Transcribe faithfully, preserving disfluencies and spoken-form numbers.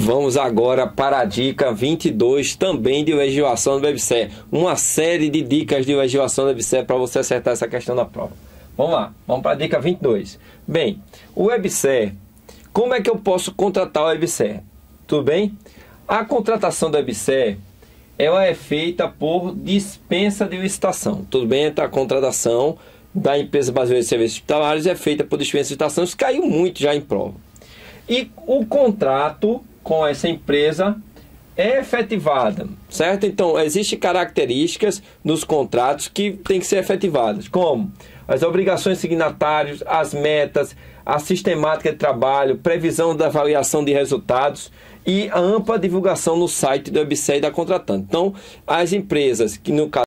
Vamos agora para a dica vinte e dois, também de legislação do WebSer. Uma série de dicas de legislação do WebSer para você acertar essa questão da prova. Vamos lá, vamos para a dica vinte e dois. Bem, o WebSer, como é que eu posso contratar o WebSer? Tudo bem? A contratação do WebSer, ela é feita por dispensa de licitação. Tudo bem? A contratação da empresa brasileira de serviços hospitalares é feita por dispensa de licitação. Isso caiu muito já em prova. E o contrato com essa empresa é efetivada, certo? Então, existem características nos contratos que têm que ser efetivadas, como as obrigações de signatários, as metas, a sistemática de trabalho, previsão da avaliação de resultados e a ampla divulgação no site do WebSer e da contratante. Então, as empresas que, no caso